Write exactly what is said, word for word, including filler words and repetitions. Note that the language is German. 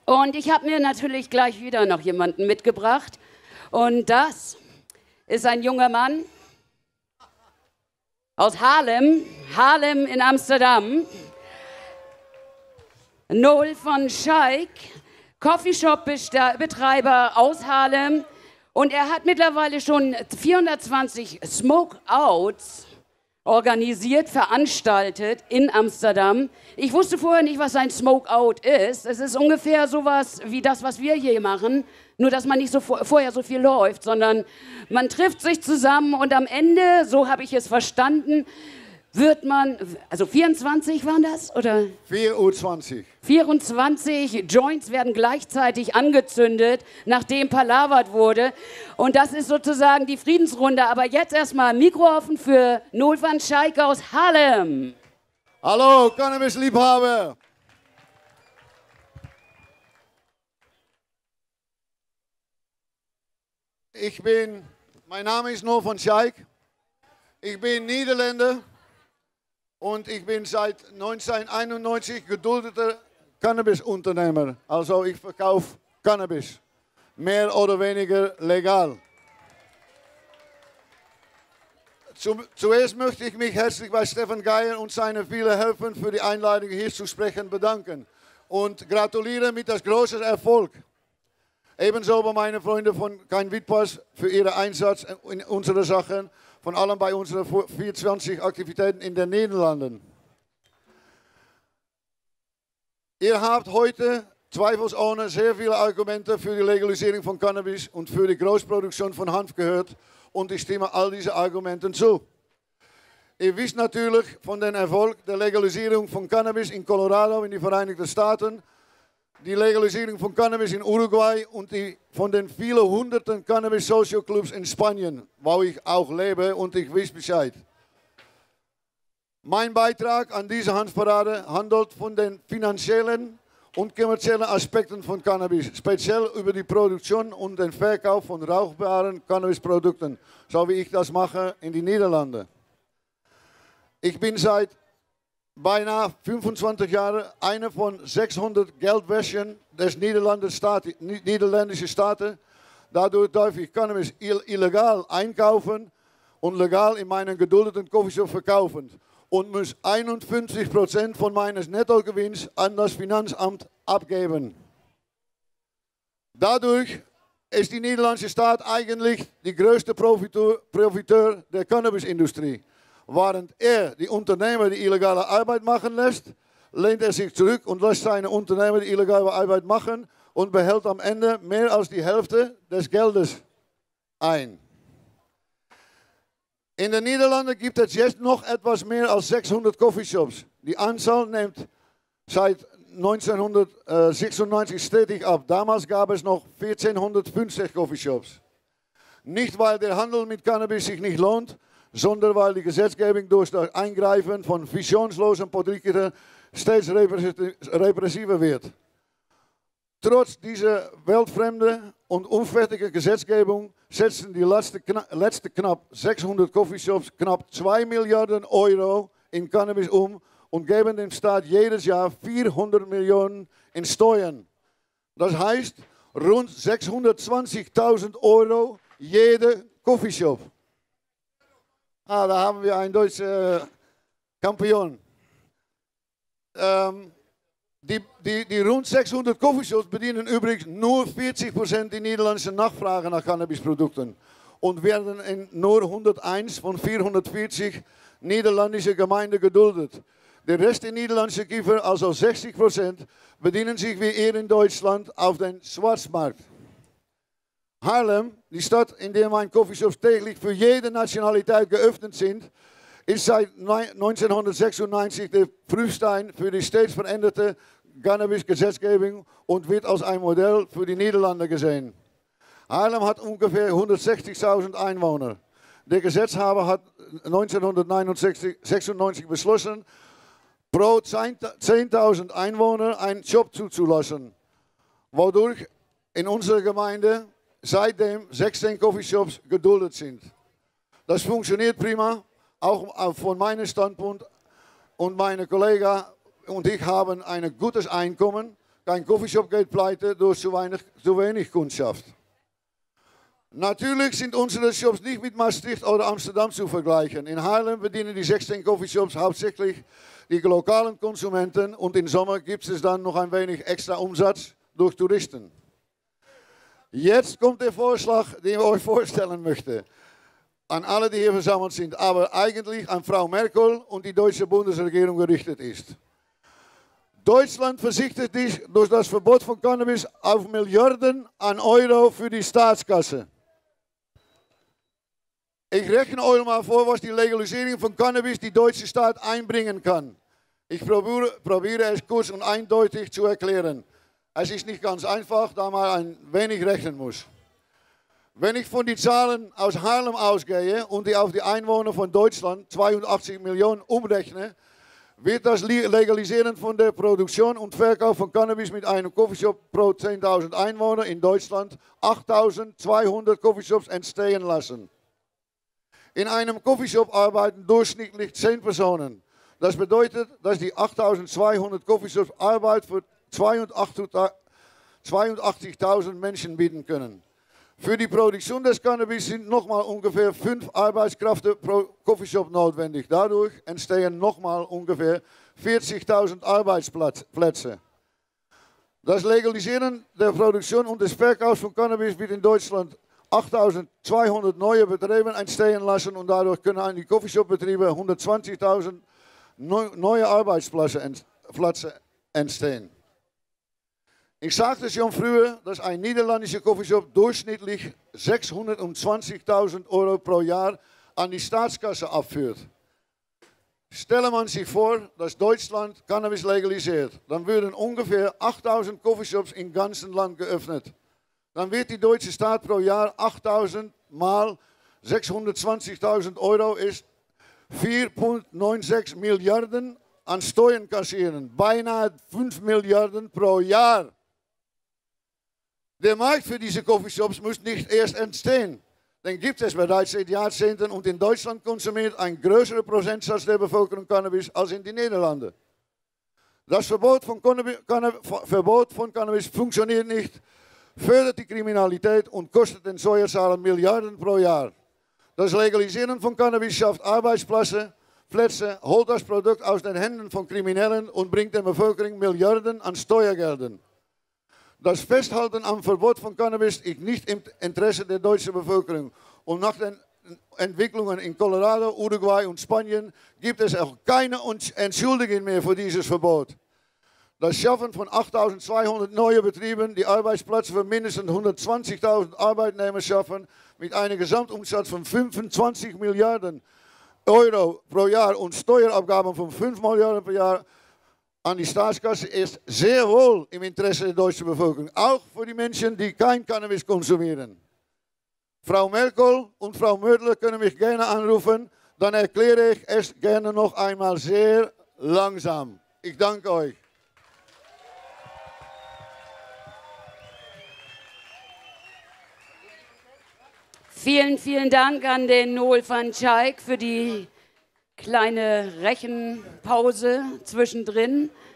Und ich habe mir natürlich gleich wieder noch jemanden mitgebracht. Und das ist ein junger Mann aus Haarlem, Haarlem in Amsterdam. Noel van Schaik, Coffeeshop-Betreiber aus Haarlem. Und er hat mittlerweile schon vierhundertzwanzig Smoke-Outs organisiert, veranstaltet in Amsterdam. Ich wusste vorher nicht, was ein Smoke-Out ist. Es ist ungefähr sowas wie das, was wir hier machen, nur dass man nicht so vor, vorher so viel läuft, sondern man trifft sich zusammen und am Ende, so habe ich es verstanden, wird man, also vierundzwanzig waren das, oder? vierundzwanzig. vierundzwanzig Joints werden gleichzeitig angezündet, nachdem palavert wurde. Und das ist sozusagen die Friedensrunde. Aber jetzt erstmal Mikro offen für Noel van Schaik aus Haarlem. Hallo, Cannabis-Liebhaber. Ich bin, mein Name ist Noel van Schaik. Ich bin Niederländer. Und ich bin seit neunzehnhunderteinundneunzig geduldeter Cannabis-Unternehmer. Also ich verkaufe Cannabis. Mehr oder weniger legal. Zu, zuerst möchte ich mich herzlich bei Stefan Geier und seinen vielen Helfern für die Einladung hier zu sprechen bedanken. Und gratuliere mit das große Erfolg. Ebenso bei meinen Freunden von Kein Witpass für ihren Einsatz in unsere Sachen. Von allem bei unseren vierundzwanzig Aktivitäten in den Niederlanden. Ihr habt heute zweifelsohne sehr viele Argumente für die Legalisierung von Cannabis und für die Großproduktion von Hanf gehört und ich stimme all diese Argumenten zu. Ihr wisst natürlich von dem Erfolg der Legalisierung von Cannabis in Colorado in den Vereinigten Staaten, die Legalisierung von Cannabis in Uruguay und die von den vielen hunderten Cannabis-Social-Clubs in Spanien, wo ich auch lebe und ich weiß Bescheid. Mein Beitrag an diese Hanfparade handelt von den finanziellen und kommerziellen Aspekten von Cannabis, speziell über die Produktion und den Verkauf von rauchbaren Cannabisprodukten, so wie ich das mache in den Niederlanden. Ich bin seit beinahe fünfundzwanzig Jahre einer von sechshundert Geldwäschern des niederländischen Staaten. Dadurch darf ich Cannabis illegal einkaufen und legal in meinen geduldeten Coffeeshop verkaufen und muss einundfünfzig Prozent von meines Nettogewinns an das Finanzamt abgeben. Dadurch ist die niederländische Staat eigentlich die größte Profiteur, Profiteur der Cannabisindustrie. Während er die Unternehmer die illegale Arbeit machen lässt, lehnt er sich zurück und lässt seine Unternehmer die illegale Arbeit machen und behält am Ende mehr als die Hälfte des Geldes ein. In den Niederlanden gibt es jetzt noch etwas mehr als sechshundert Coffeeshops. Die Anzahl nimmt seit neunzehnhundertsechsundneunzig stetig ab. Damals gab es noch vierzehnhundertfünfzig Coffeeshops. Nicht, weil der Handel mit Cannabis sich nicht lohnt, sondern weil die Gesetzgebung durch das Eingreifen von visionslosen Politikern stets repressiver wird. Trotz dieser weltfremden und unfertigen Gesetzgebung setzen die letzten letzte knapp sechshundert Coffeeshops knapp zwei Milliarden Euro in Cannabis um und geben dem Staat jedes Jahr vierhundert Millionen in Steuern. Das heißt rund sechshundertzwanzigtausend Euro jeder Coffeeshop. Ah, da haben wir einen deutschen äh, Kampion. Ähm, die, die, die rund sechshundert Coffeeshops bedienen übrigens nur vierzig Prozent die niederländische Nachfrage nach Cannabisprodukten und werden in nur hunderteins von vierhundertvierzig niederländischen Gemeinden geduldet. Der Rest der niederländischen Kiefer, also sechzig Prozent, bedienen sich wie eher in Deutschland auf den Schwarzmarkt. Haarlem, die Stadt, in der meine Coffeeshops täglich für jede Nationalität geöffnet sind, ist seit neunzehnhundertsechsundneunzig der Prüfstein für die stets veränderte Cannabis-Gesetzgebung und wird als ein Modell für die Niederlande gesehen. Haarlem hat ungefähr hundertsechzigtausend Einwohner. Der Gesetzgeber hat neunzehnhundertsechsundneunzig beschlossen, pro zehntausend Einwohner einen Job zuzulassen, wodurch in unserer Gemeinde seitdem sechzehn Coffeeshops geduldet sind. Das funktioniert prima, auch von meinem Standpunkt. Und meine Kollegen und ich haben ein gutes Einkommen, kein Coffeeshop geht pleite durch zu wenig, zu wenig Kundschaft. Natürlich sind unsere Shops nicht mit Maastricht oder Amsterdam zu vergleichen. In Haarlem bedienen die sechzehn Coffeeshops hauptsächlich die lokalen Konsumenten und im Sommer gibt es dann noch ein wenig extra Umsatz durch Touristen. Jetzt kommt der Vorschlag, den ich euch vorstellen möchte. An alle, die hier versammelt sind, aber eigentlich an Frau Merkel und die deutsche Bundesregierung gerichtet ist. Deutschland verzichtet sich durch das Verbot von Cannabis auf Milliarden an Euro für die Staatskasse. Ich rechne euch mal vor, was die Legalisierung von Cannabis die deutsche Staat einbringen kann. Ich probiere, probiere es kurz und eindeutig zu erklären. Es ist nicht ganz einfach, da man ein wenig rechnen muss. Wenn ich von den Zahlen aus Haarlem ausgehe und die auf die Einwohner von Deutschland, zweiundachtzig Millionen, umrechne, wird das Legalisieren von der Produktion und Verkauf von Cannabis mit einem Coffeeshop pro zehntausend Einwohner in Deutschland achttausendzweihundert Coffeeshops entstehen lassen. In einem Coffeeshop arbeiten durchschnittlich zehn Personen. Das bedeutet, dass die achttausendzweihundert Coffeeshops Arbeit für zweiundachtzigtausend Menschen bieten können. Für die Produktion des Cannabis sind nochmal ungefähr fünf Arbeitskräfte pro Coffeeshop notwendig. Dadurch entstehen nochmal ungefähr vierzigtausend Arbeitsplätze. Das Legalisieren der Produktion und des Verkaufs von Cannabis wird in Deutschland achttausendzweihundert neue Betriebe entstehen lassen und dadurch können an die Coffeeshop-Betriebe hundertzwanzigtausend neue Arbeitsplätze entstehen. Ich sagte schon früher, dass ein niederländischer Coffeeshop durchschnittlich sechshundertzwanzigtausend Euro pro Jahr an die Staatskasse abführt. Stelle man sich vor, dass Deutschland Cannabis legalisiert, dann würden ungefähr achttausend Coffeeshops im ganzen Land geöffnet. Dann wird die deutsche Staat pro Jahr achttausend mal sechshundertzwanzigtausend Euro ist vier Komma sechsundneunzig Milliarden an Steuern kassieren. Beinahe fünf Milliarden pro Jahr. Der Markt für diese Coffeeshops muss nicht erst entstehen. Den gibt es bereits seit Jahrzehnten und in Deutschland konsumiert ein größerer Prozentsatz der Bevölkerung Cannabis als in den Niederlanden. Das Verbot von Cannabis, Verbot von Cannabis funktioniert nicht, fördert die Kriminalität und kostet den Steuerzahler Milliarden pro Jahr. Das Legalisieren von Cannabis schafft Arbeitsplätze, Plätze, holt das Produkt aus den Händen von Kriminellen und bringt der Bevölkerung Milliarden an Steuergeldern. Das Festhalten am Verbot von Cannabis ist nicht im Interesse der deutschen Bevölkerung. Und nach den Entwicklungen in Colorado, Uruguay und Spanien gibt es auch keine Entschuldigung mehr für dieses Verbot. Das Schaffen von achttausendzweihundert neuen Betrieben, die Arbeitsplätze für mindestens hundertzwanzigtausend Arbeitnehmer schaffen, mit einem Gesamtumsatz von fünfundzwanzig Milliarden Euro pro Jahr und Steuerabgaben von fünf Milliarden pro Jahr an die Staatskasse, ist sehr wohl im Interesse der deutschen Bevölkerung. Auch für die Menschen, die kein Cannabis konsumieren. Frau Merkel und Frau Mödler können mich gerne anrufen, dann erkläre ich es gerne noch einmal sehr langsam. Ich danke euch. Vielen, vielen Dank an den Noel van Schaik für die kleine Rechenpause zwischendrin.